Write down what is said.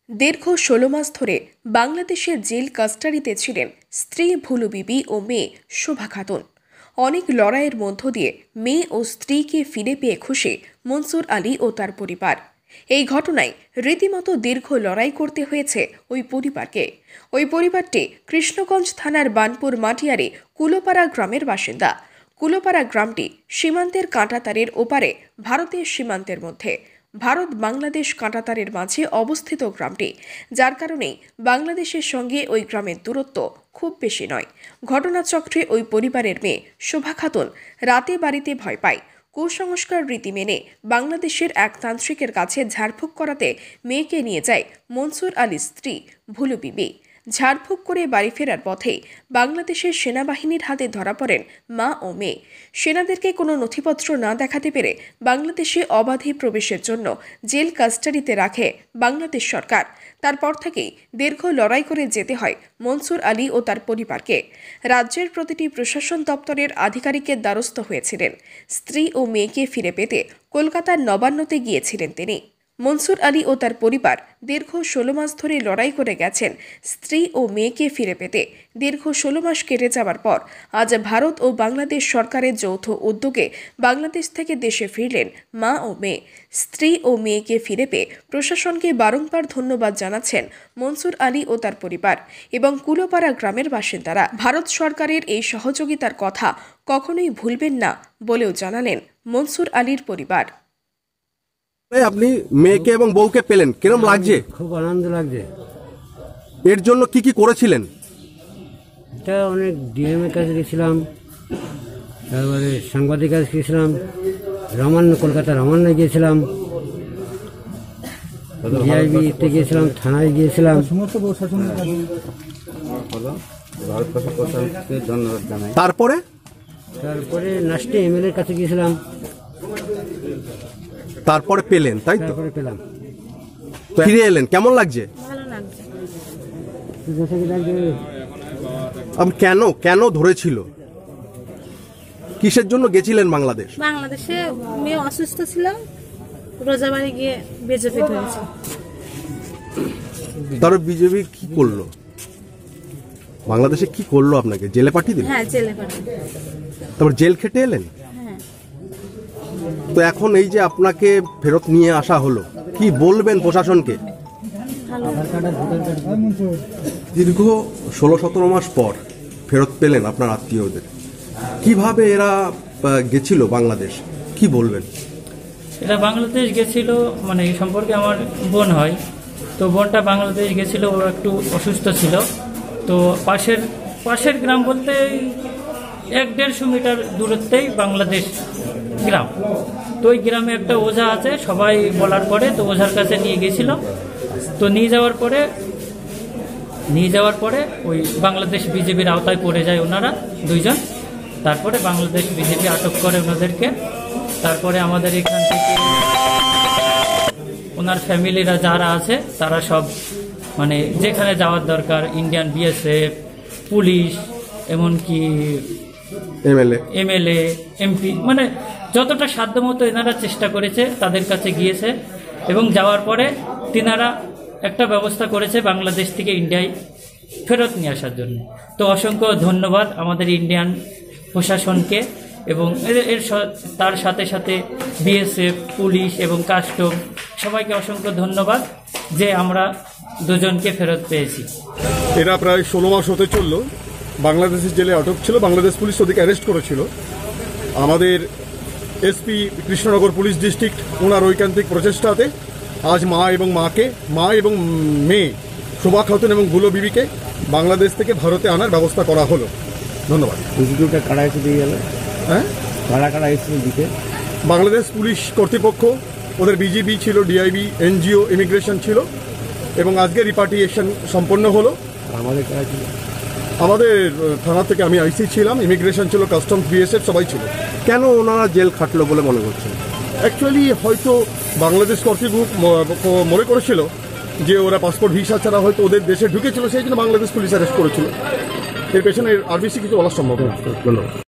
দীর্ঘ ১৬ মাস ধরে বাংলাদেশের জেল কাস্টাডিতে ছিলেন স্ত্রী ভুলু বিবি ও মেয়ে শোভা খাতুন। অনেক লড়াইয়ের মধ্য দিয়ে মেয়ে ও স্ত্রীকে ফিরে পেয়ে খুশি মনসুর আলী ও তার পরিবার। এই ঘটনায় রীতিমতো দীর্ঘ লড়াই করতে হয়েছে ওই পরিবারকে। ওই পরিবারটি কৃষ্ণগঞ্জ থানার বানপুর মাটিয়ারে কুলোপাড়া গ্রামের বাসিন্দা। কুলোপাড়া গ্রামটি সীমান্তের কাঁটাতারের ওপারে ভারতের সীমান্তের মধ্যে ভারত বাংলাদেশ কাঁটাতারের মাঝে অবস্থিত গ্রামটি, যার কারণে বাংলাদেশের সঙ্গে ওই গ্রামের দূরত্ব খুব বেশি নয়। ঘটনাচক্রে ওই পরিবারের মেয়ে শোভা খাতুন রাতে বাড়িতে ভয় পায়। কুসংস্কার রীতি মেনে বাংলাদেশের এক তান্ত্রিকের কাছে ঝাড়ফুঁক করাতে মেয়েকে নিয়ে যায় মনসুর আলীর স্ত্রী ভুলু বিবি। ঝাড়ফুঁক করে বাড়ি ফেরার পথে বাংলাদেশের সেনাবাহিনীর হাতে ধরা পড়েন মা ও মেয়ে। সেনাদেরকে কোনো নথিপত্র না দেখাতে পেরে বাংলাদেশে অবাধে প্রবেশের জন্য জেল কাস্টাডিতে রাখে বাংলাদেশ সরকার। তারপর থেকেই দীর্ঘ লড়াই করে যেতে হয় মনসুর আলী ও তার পরিবারকে। রাজ্যের প্রতিটি প্রশাসন দপ্তরের আধিকারিকের দ্বারস্থ হয়েছিলেন। স্ত্রী ও মেয়েকে ফিরে পেতে কলকাতার নবান্নতে গিয়েছিলেন তিনি। মনসুর আলী ও তার পরিবার দীর্ঘ ১৬ মাস ধরে লড়াই করে গেছেন স্ত্রী ও মেয়েকে ফিরে পেতে। দীর্ঘ ১৬ মাস কেটে যাওয়ার পর আজ ভারত ও বাংলাদেশ সরকারের যৌথ উদ্যোগে বাংলাদেশ থেকে দেশে ফিরলেন মা ও মেয়ে। স্ত্রী ও মেয়েকে ফিরে পেয়ে প্রশাসনকে বারংবার ধন্যবাদ জানাচ্ছেন মনসুর আলী ও তার পরিবার এবং কুলোপাড়া গ্রামের বাসিন্দারা। ভারত সরকারের এই সহযোগিতার কথা কখনোই ভুলবেন না বলেও জানালেন মনসুর আলীর পরিবার। আপনি মেয়েকে এবং বউকে পেলেন, কিরকম লাগছে? খুব আনন্দ লাগছে। এর জন্য কি কি করেছিলেন? এটা অনেক ডিএম এর কাছে গেছিলাম, তারপরে সাংবাদিক কাছে গেছিলাম, কলকাতা রমান্নে গিয়েছিলাম, ডিআইবিতে গিয়েছিলাম, থানায় গিয়েছিলাম। তারপরে লাস্টে এমএলএ কাছে গিয়েছিলাম। তারপরে পেলেন, তাই তো? তারপরে পেলাম। ফিরে এলেন, কেমন লাগছে? ভালো লাগছে। কেন কেন ধরেছিল? কিসের জন্য গেছিলেন বাংলাদেশ? বাংলাদেশে মেয়ে অসুস্থ ছিল, রোজাবাড়ি গিয়ে বিজেপি ধরেছে। তারপর বিজেপি কি করলো? বাংলাদেশে কি করলো? আপনাকে জেলে পাঠিয়ে দিল? হ্যাঁ, জেলে পাঠিয়ে। তারপর জেল খেটে এলেন। হ্যাঁ। তো এখন এই যে আপনাকে ফেরত নিয়ে আসা হলো, কি বলবেন প্রশাসনকে? দীর্ঘ ১৬-১৭ মাস পর ফেরত পেলেন আপনার আত্মীয়দের। কিভাবে এরা গেছিল বাংলাদেশ, কি বলবেন? এরা বাংলাদেশ গেছিল, মানে এই সম্পর্কে আমার বোন হয়, তো বোনটা বাংলাদেশ গেছিল, ও একটু অসুস্থ ছিল। তো পাশের গ্রাম বলতে ১-১৫০ মিটার দূরত্বেই বাংলাদেশ গ্রাম। তো ওই গ্রামে একটা ওঝা আছে, সবাই বলার পরে তো ওঝার কাছে নিয়ে গেছিল। তো নিয়ে যাওয়ার পরে ওই বাংলাদেশ বিজেপির আওতায় পড়ে যায় ওনারা দুইজন। তারপরে বাংলাদেশ বিজেপি আটক করে ওনাদেরকে। তারপরে আমাদের এখান থেকে ওনার ফ্যামিলিরা যারা আছে তারা সব, মানে যেখানে যাওয়ার দরকার, ইন্ডিয়ান বিএসএফ, পুলিশ, এমনকি এমএলএ, এমপি, মানে যতটা সাধ্যমতো এনারা চেষ্টা করেছে, তাদের কাছে গিয়েছে এবং যাওয়ার পরে তিনারা একটা ব্যবস্থা করেছে বাংলাদেশ থেকে ইন্ডিয়ায় ফেরত নিয়ে আসার জন্য। তো অসংখ্য ধন্যবাদ আমাদের ইন্ডিয়ান প্রশাসনকে এবং তার সাথে সাথে বিএসএফ, পুলিশ এবং কাস্টম, সবাইকে অসংখ্য ধন্যবাদ যে আমরা দুজনকে ফেরত পেয়েছি। এরা প্রায় ১৬ মাস হতে চলল বাংলাদেশের জেলে আটক ছিল। বাংলাদেশ পুলিশ ওদেরকে অ্যারেস্ট করেছিল। আমাদের এসপি কৃষ্ণনগর পুলিশ ডিস্ট্রিক্ট, ওনার ঐকান্তিক প্রচেষ্টাতে আজ মা এবং মেয়ে শোভা খাতুন এবং ভুলু বিবিকে বাংলাদেশ থেকে ভারতে আনার ব্যবস্থা করা হলো। ধন্যবাদ। কারা এসে দিয়ে গেল? হ্যাঁ, কারা এসে দিতে? বাংলাদেশ পুলিশ কর্তৃপক্ষ, ওদের বিজিবি ছিল, ডিআইবি, এনজিও, ইমিগ্রেশন ছিল এবং আজকে রিপার্টিয়েশন সম্পন্ন হলো। আমাদের থানা থেকে আমি আইসি ছিলাম, ইমিগ্রেশন ছিল, কাস্টমস, বিএসএফ সবাই ছিল। কেন ওনারা জেল খাটলো বলে মনে করছেন? অ্যাকচুয়ালি হয়তো বাংলাদেশ কর্তৃপক্ষ মনে করেছিল যে ওরা পাসপোর্ট ভিসা ছাড়া হয়তো ওদের দেশে ঢুকেছিল, সেই জন্য বাংলাদেশ পুলিশ অ্যারেস্ট করেছিল। এর পেছনে আর বেশি কিছু বলা সম্ভব না। ধন্যবাদ।